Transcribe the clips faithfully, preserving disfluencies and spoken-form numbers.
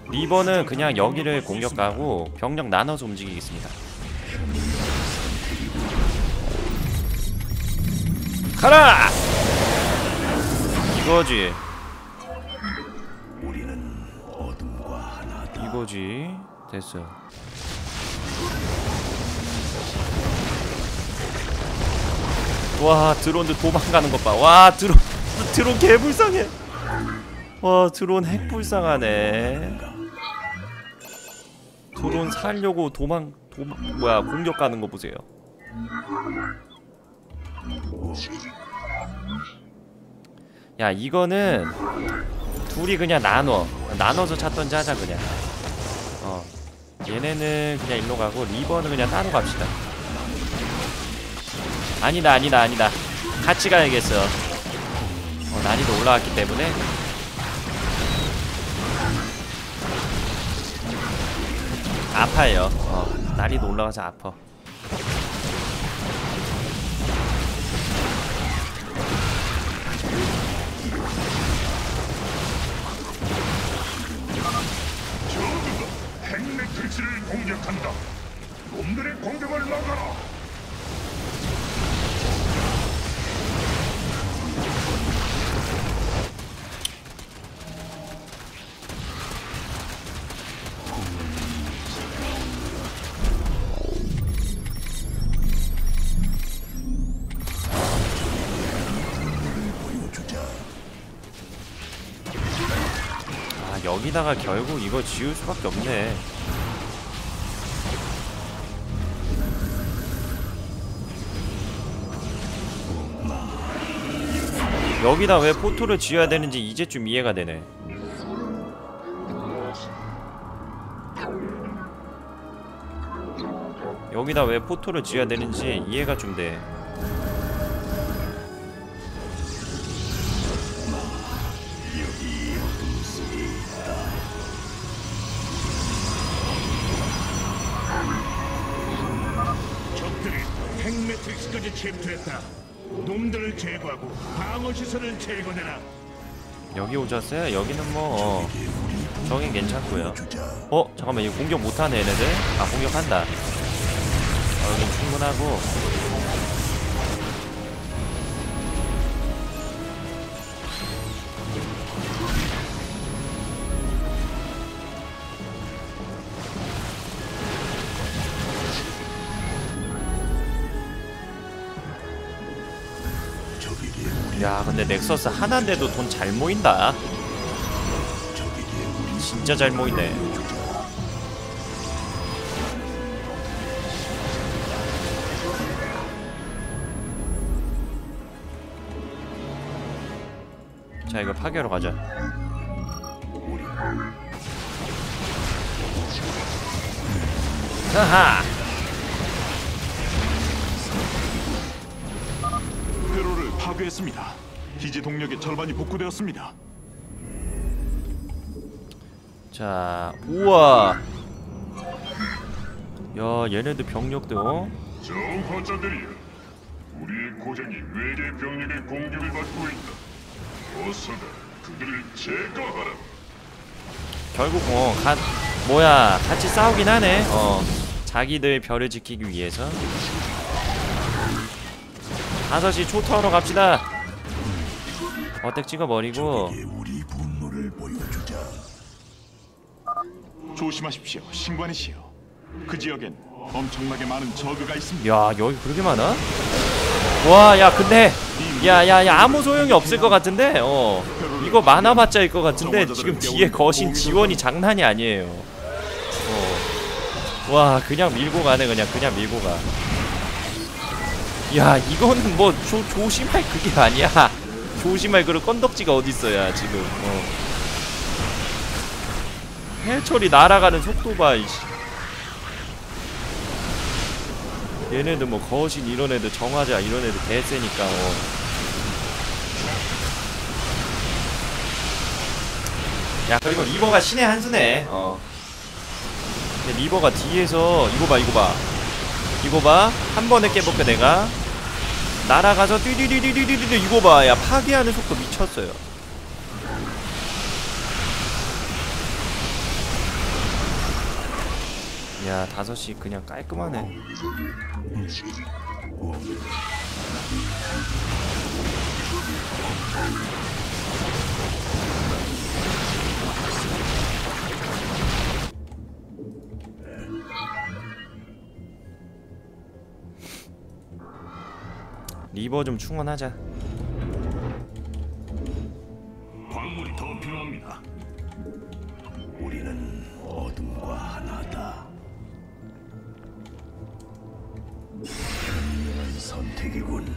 리버는 그냥 여기를 공격하고 병력 나눠서 움직이겠습니다. 가라! 이거지. 이거지. 됐어. 와, 드론들 도망가는 것 봐. 와, 드론 드론 개불쌍해. 와, 드론 핵불쌍하네. 드론 살려고 도망 도망 뭐야 공격 가는 거 보세요. 야, 이거는 둘이 그냥 나눠 나눠서 찾던지 하자 그냥. 어, 얘네는 그냥 일로 가고 리버는 그냥 따로 갑시다. 아니다 아니다 아니다 같이 가야겠어. 어, 난이도 올라왔기 때문에. 아파요. 어, 난이도 올라가서 아파. 핵매트릭스를 공격한다. 놈들의 공격을 막아라. 아, 여기다가 결국 이거 지울 수밖에 없네. 여기다 왜 포토를 지어야 되는지 이제쯤 이해가 되네. 여기다 왜 포토를 지어야 되는지 이해가 좀 돼. 적들이 핵매트릭스까지 침투했다. 놈들을 제거하고 방어 시설을 제거해라. 여기 오셨어요? 여기는 뭐 어, 저긴 괜찮고요. 어? 잠깐만, 이거 공격 못하네 얘네들. 아, 공격한다. 어, 여긴 충분하고. 야, 근데 넥서스 하나인데도 돈 잘 모인다. 진짜 잘 모이네. 자, 이거 파괴하러 가자. 하하! 회로를 파괴했습니다. 기지 동력의 절반이 복구되었습니다. 자, 우와! 야, 얘네들 병력도 어? 정화자들이여, 우리의 고장이 외계 병력의 공격을 받고 있다. 어서다 그들을 제거하라. 결국 어, 가, 뭐야, 같이 싸우긴 하네. 어, 자기들 별을 지키기 위해서. 다섯 시 초토하러 갑시다. 어택 찍어버리고. 조심하십시오, 신관이시여. 그 지역엔 엄청나게 많은 저그가 있습니다. 야, 여기 그렇게 많아? 와, 야, 근데 야야야 아무 소용이 없을 것 같은데. 어, 이거 많아봤자일 것 같은데 지금 뒤에 거신 지원이 장난이 아니에요. 어, 와, 그냥 밀고 가네. 그냥 그냥 밀고 가. 야, 이거는 뭐 조, 조심할 그게 아니야. 조심할 그런 건덕지가 어딨어야 지금. 어. 해철이 날아가는 속도 봐. 이씨. 얘네들 뭐 거신 이런 애들, 정화자 이런 애들 개쎄니까 뭐. 야, 그리고 리버가 신의 한 수네. 어. 근데 리버가 뒤에서 이거 봐, 이거 봐. 이거 봐. 한 번에 깨볼게 내가. 날아가서 띠디디디디디디 이거 봐. 야, 파괴하는 속도 미쳤어요. 야, 다섯 시 그냥 깔끔하네. 리버 좀 충원하자. 광물이 더 필요합니다. 우리는 어둠과 하나다. 현명한 선택이군.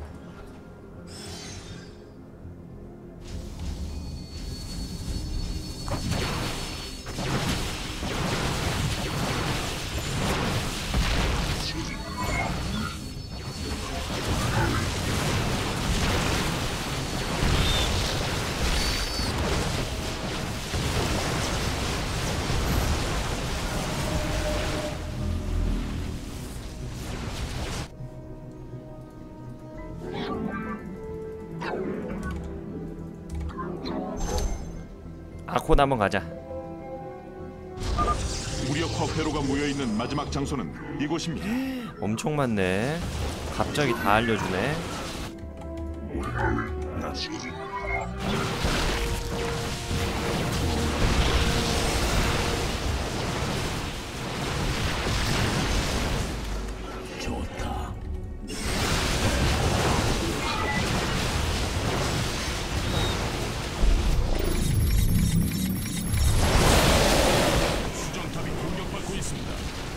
아콘 한번 가자. 무력화 회로가 모여있는 마지막 장소는 이곳입니다. 엄청 많네. 갑자기 다 알려주네. 좋다. 수정탑이 공격받고 있습니다.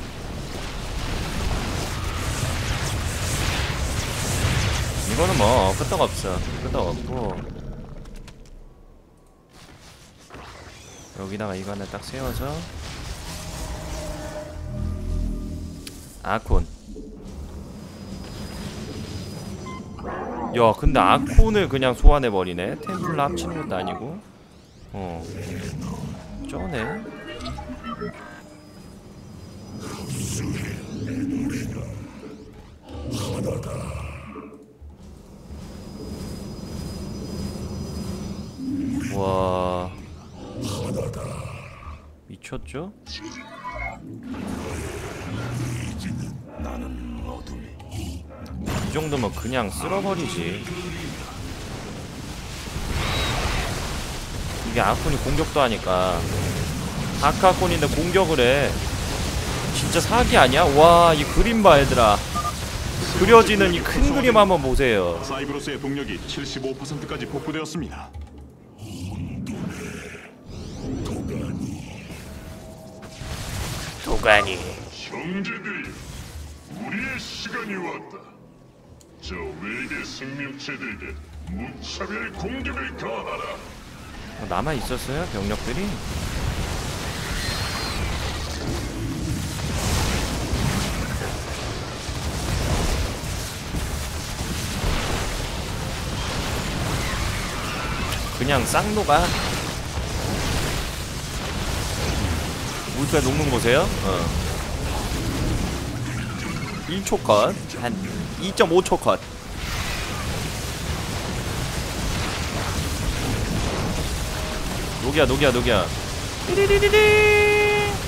이거는 뭐 끄떡없어. 끄떡없고 여기다가 이거 하나 딱 세워서 아콘. 야, 근데 아콘을 그냥 소환해버리네. 템플러 합치는 것도 아니고. 어, 쩌네. 와, 미쳤죠? 나는 어둠. 이 정도면 그냥 쓸어버리지. 이게 아콘이 공격도 하니까. 다크아콘인데 공격을 해. 진짜 사기 아니야? 와, 이 그림 봐 얘들아. 그려지는 이 큰 그림 한번 보세요. 사이브로스의 동력이 칠십오 퍼센트까지 복구되었습니다. 도가니. 형제들이 우리의 시간이 왔다. 저 외계 생명체들에게 무차별 공격을 가하라. 남아 있었어요 병력들이. 그냥 쌍노가 물배 녹는 거세요? 어. 일 초 컷, 한 이 점 오 초 컷. 녹이야 녹이야 녹이야. 띠리리리리.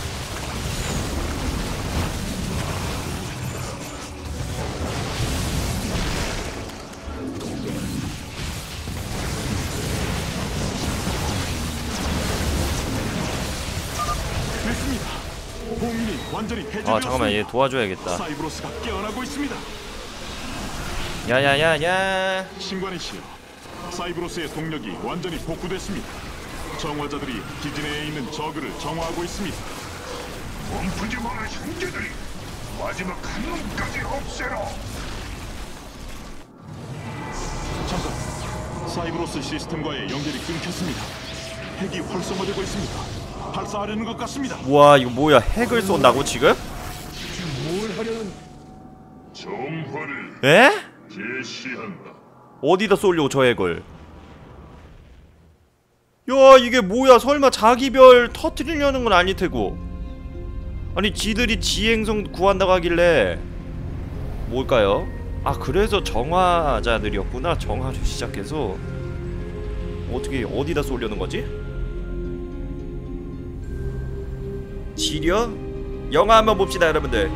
됐습니다. 봉인이 완전히 아 해제되었습니다. 잠깐만, 얘 도와줘야겠다. 사이브로스가 깨어나고 있습니다. 야야야야. 신관이시여, 사이브로스의 동력이 완전히 복구됐습니다. 정화자들이 기지 내에 있는 저그를 정화하고 있습니다. 멈추지 마라 형제들이. 마지막 한 놈까지 없애라. 잠깐, 사이브로스 시스템과의 연결이 끊겼습니다. 핵이 활성화되고 있습니다. 발사하려는 것 같습니다. 우와, 이거 뭐야, 핵을 쏜다고 지금? 정화를 에? 개시한다. 어디다 쏠려고 저 핵을? 야, 이게 뭐야, 설마 자기 별 터트리려는 건 아닐 테고. 아니, 지들이 지행성 구한다고 하길래 뭘까요? 아, 그래서 정화자들이었구나. 정화를 시작해서 어떻게 어디다 쏠려는 거지? 지려? 영화 한번 봅시다 여러분들.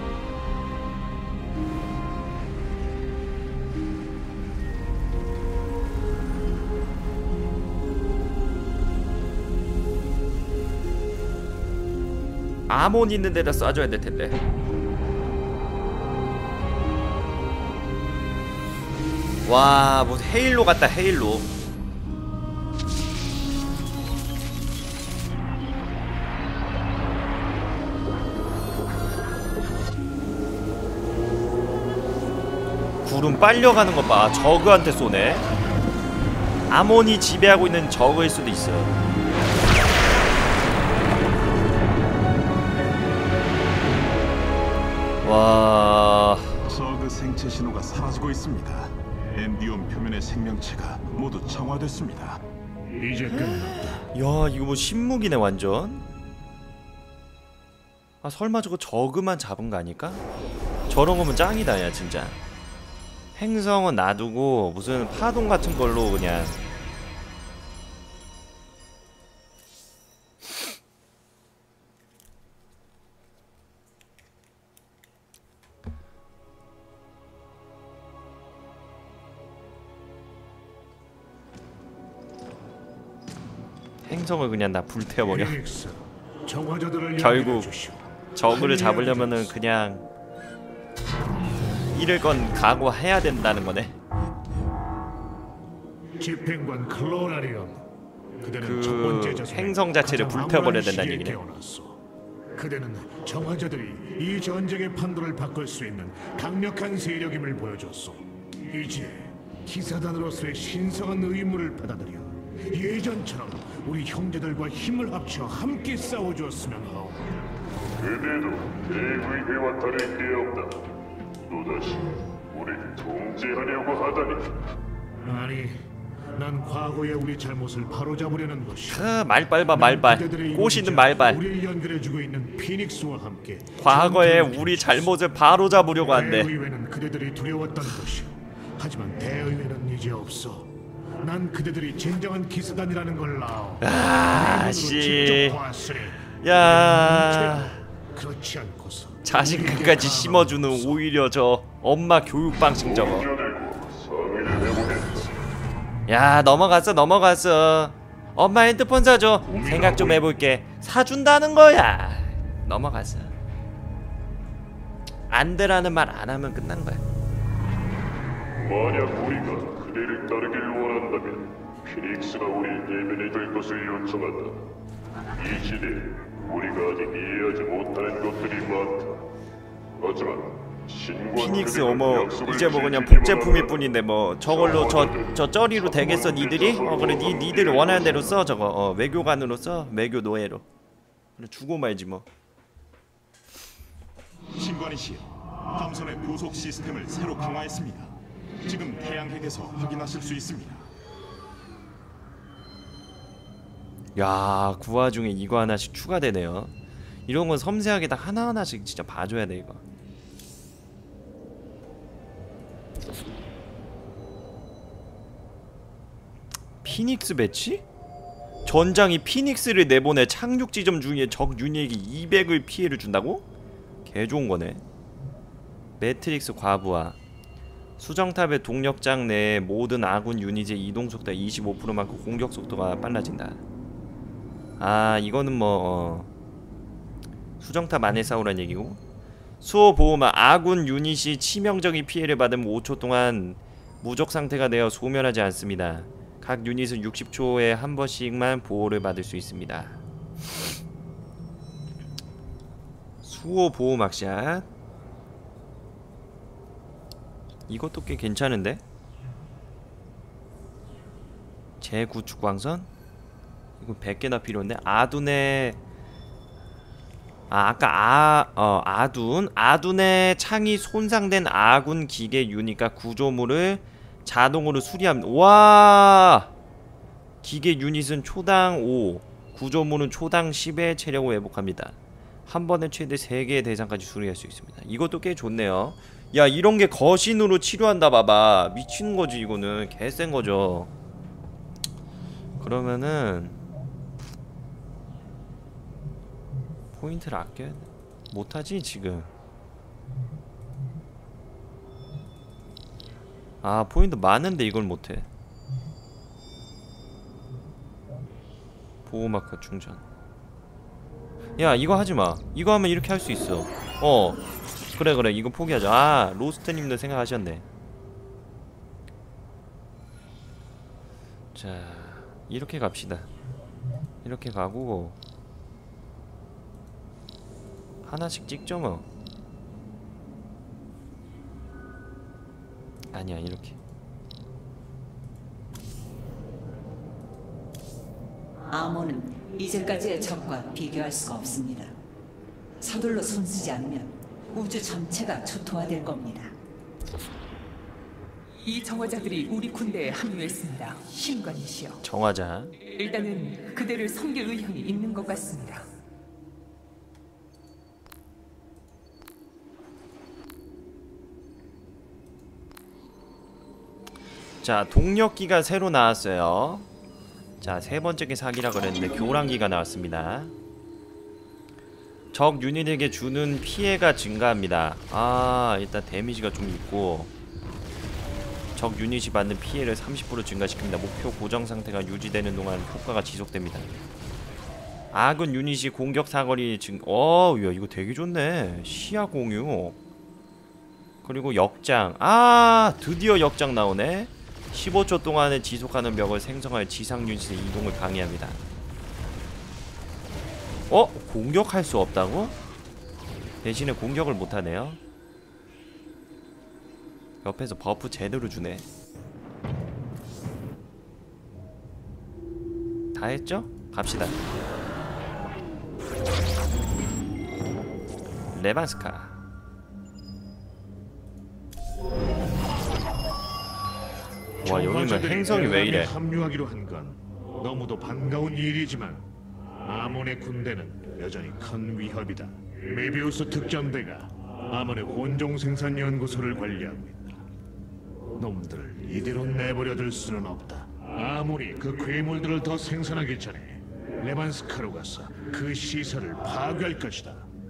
아몬 있는 데다 쏴줘야 될 텐데. 와, 뭐 헤일로 같다, 헤일로. 구름 빨려가는 것 봐. 저그한테 쏘네. 아몬이 지배하고 있는 저그일 수도 있어. 와... 저그 생체 신호가 사라지고 있습니다. 엔디온 표면의 생명체가 모두 정화됐습니다. 이제 끝났다. 야, 이거 뭐 신무기네 완전. 아, 설마 저거 저그만 잡은 거 아닐까? 저런 거면 짱이다 야 진짜. 행성은 놔두고 무슨 파동 같은 걸로 그냥. 행성을 그냥 다 불태워버려. 피닉스, 정화자들을 결국 연결해 주시오. 저그를 잡으려면은 그냥 잃을 건 각오해야 된다는 거네. 집행관 클로라리온, 그대는 그 첫 번째 자손의 행성 자체를 가장 불태워버려야 암울한 된다는 시기에 얘기네. 태어났소. 그대는 정화자들이 이 전쟁의 판도를 바꿀 수 있는 강력한 세력임을 보여줬소. 이제 기사단으로서의 신성한 의무를 받아들여 예전처럼 우리 형제들과 힘을 합쳐 함께 싸워주었으면 하오. 그대도 대의회와 다를 게 없다. 또다시 우리를 통제하려고 하다니. 아니, 난 과거의 우리 잘못을 바로잡으려는 것이. 그 말발봐 말발. 꼬시는 말발. 우리를 연결해주고 있는 피닉스와 함께 과거의 전투를 우리 펼쳤어. 잘못을 바로 잡으려고 한대. 대의회는 그대들이 두려웠던 것이오. 하지만 대의회는 이제 없어. 난 그대들이 진정한 기사단이라는 걸 아오. 아, 내 씨. 눈으로 직접 봤으니 야, 그렇지 않고서 자신감까지 심어주는 오히려 저 엄마 교육 방식 저거. 연결되고 상의를 해보겠어. 야, 넘어갔어 넘어갔어. 엄마 핸드폰 사줘. 생각 좀 해볼게. 사준다는 거야. 넘어갔어. 안 되라는 말 안 하면 끝난 거야. 만약 우리가 그대를 따르길 원한다면 피닉스가 우리를 대변해 줄 것을 요청한다. 이 시대에 우리가 아직 이해하지 못하는 것들이 많다. 하지만 신과 피닉스 그대가 어머 약속을 이제 뭐 그냥 지키기만 복제품일 하라. 뿐인데 뭐 저걸로 저 저 쩌리로 되겠어 니들이? 어 그래 니 니들 원하는 대로 써 저거. 어 외교관으로 써. 외교 노예로. 그래 주고 말지 뭐. 신관이시여, 함선의 부속 시스템을 새로 강화했습니다. 지금 태양핵에서 확인하실 수 있습니다. 야, 그 와중에 이거 하나씩 추가되네요. 이런 건 섬세하게 다 하나하나씩 진짜 봐줘야 돼 이거. 피닉스 배치? 전장이 피닉스를 내보내 착륙 지점 중에 적 유닛에게 이백을 피해를 준다고? 개 좋은 거네. 매트릭스 과부하. 수정탑의 동력장 내에 모든 아군 유닛의 이동 속도가 이십오 퍼센트만큼 공격 속도가 빨라진다. 아, 이거는 뭐 어. 수정탑 안에 싸우란 얘기고. 수호 보호막. 아군 유닛이 치명적인 피해를 받으면 오 초 동안 무적 상태가 되어 소멸하지 않습니다. 각 유닛은 육십 초에 한 번씩만 보호를 받을 수 있습니다. 수호 보호막샷. 이것도 꽤 괜찮은데? 재구축 광선? 이거 백 개나 필요한데? 아둔의 아 아까 아 어 아둔 아둔의 창이 손상된 아군 기계 유닛과 구조물을 자동으로 수리합니다. 와, 기계 유닛은 초당 오, 구조물은 초당 십의 체력을 회복합니다. 한 번에 최대 세 개의 대상까지 수리할 수 있습니다. 이것도 꽤 좋네요. 야, 이런 게 거신으로 치료한다. 봐봐, 미치는 거지. 이거는 개센 거죠. 그러면은 포인트를 아껴야 돼. 못하지 지금. 아 포인트 많은데 이걸 못해. 보호마커 충전. 야 이거 하지마. 이거 하면 이렇게 할 수 있어. 어 그래 그래 이거 포기하자. 아 로스트님도 생각하셨네. 자 이렇게 갑시다. 이렇게 가고 하나씩 찍죠 뭐. 아니야 이렇게. 아몬은 이제까지의 적과 비교할 수가 없습니다. 서둘러 손쓰지 않으면 우주 전체가 초토화될 겁니다. 이 정화자들이 우리 군대에 합류했습니다. 신관이시여. 정화자. 일단은 그대를 섬길 의향이 있는 것 같습니다. 자 동력기가 새로 나왔어요. 자 세번째 게 사기라 그랬는데 교란기가 나왔습니다. 적 유닛에게 주는 피해가 증가합니다. 아 일단 데미지가 좀 있고 적 유닛이 받는 피해를 삼십 퍼센트 증가시킵니다. 목표 고정 상태가 유지되는 동안 효과가 지속됩니다. 아군 유닛이 공격 사거리 증... 어, 야 이거 되게 좋네. 시야 공유. 그리고 역장. 아 드디어 역장 나오네. 십오 초 동안에 지속하는 벽을 생성하여 지상 유닛의 이동을 방해합니다. 어? 공격할 수 없다고? 대신에 공격을 못하네요. 옆에서 버프 제대로 주네. 다 했죠? 갑시다. 레반스카. 와 여기는 행성이 왜 이래? 합류하기로 한 건 너무도 반가운 일이지만 아몬의 군대는 여전히 큰 위협이다. 메비우스 특전대가 아몬의 혼종 생산 연구소를 관리하고 있다. 놈들을 이대로 내버려둘 수는 없다. 아몬이 그 괴물들을 더 생산하기 전에 레반스카로 가서 그 시설을 파괴할 것이다.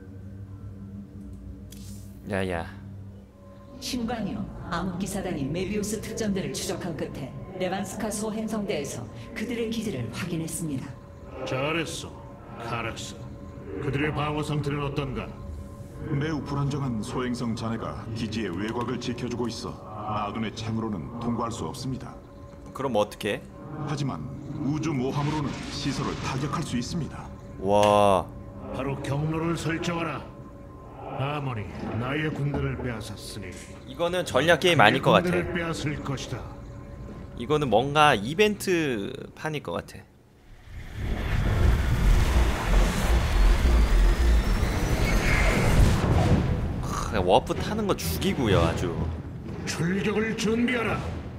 야야. 신관이요. 암흑기사단이 메비우스 특전대를 추적한 끝에 레반스카 소행성대에서 그들의 기지를 확인했습니다. 잘했어, 카락스. 그들의 방어 상태는 어떤가? 매우 불안정한 소행성 자네가 기지의 외곽을 지켜주고 있어 아둔의 창으로는 통과할 수 없습니다. 그럼 어떻게? 하지만 우주 모함으로는 시설을 타격할 수 있습니다. 와. 바로 경로를 설정하라. 아몬이 나의 군대를 빼앗았으니 이거는 전략 게임 아닐 것 같아. 군대를 빼앗을 것이다. 이거는 뭔가 이벤트 판일 것 같아. 크, 워프 타는 거 죽이고요 아주. 출격을 준비하라.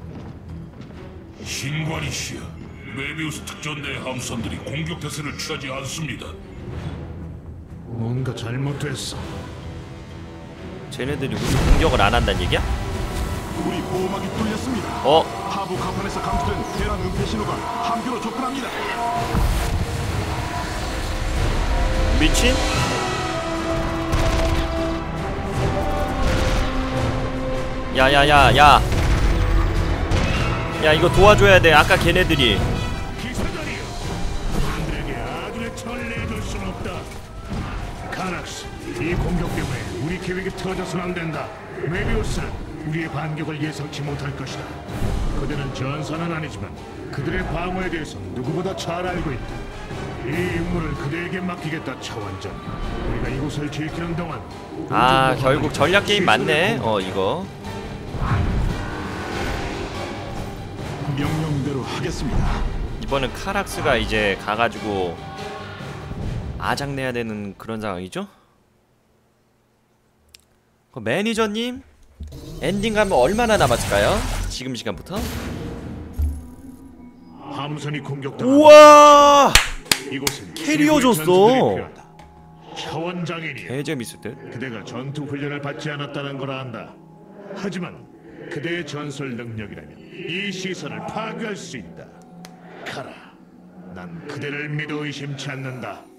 신관이시여, 메비우스 특전대 함선들이 공격 태세를 취하지 않습니다. 뭔가 잘못됐어. 쟤네들이 우리 공격을 안 한다는 얘기야? 우리 보호막이 뚫렸습니다. 어? 하부 가판에서 감지된 대란 은폐 신호가 함교로 접근합니다. 미친? 야야야 야. 야 이거 도와줘야 돼. 아까 걔네들이. 기사단이여, 그들에게 아둔의 천내해줄 수는 없다. 카락스, 이 공격 때문에 우리 계획이 터져서는 안 된다. 메비우스는 우리의 반격을 예상치 못할 것이다. 그들은 전사는 아니지만 그들의 방어에 대해서 누구보다 잘 알고 있다. 이 임무를 그대에게 맡기겠다, 차원장. 우리가 이곳을 지키는 동안 아 결국 전략 게임 맞네. 어 이거. 명령대로 하겠습니다. 이번엔 카락스가 이제 가가지고 아작내야 되는 그런 상황이죠? 그 매니저님 엔딩 가면 얼마나 남았을까요? 지금 시간부터? 함선이 공격당하고 우와! 이곳은 캐리어 최고의 줬어. 전투들이 필요하다. 차원장이니 개재밌을 듯? 그대가 전투 훈련을 받지 않았다는 걸 안다. 하지만 그대의 전설 능력이라면 이 시설을 파괴할 수 있다. 카라, 난 그대를 믿어 의심치 않는다.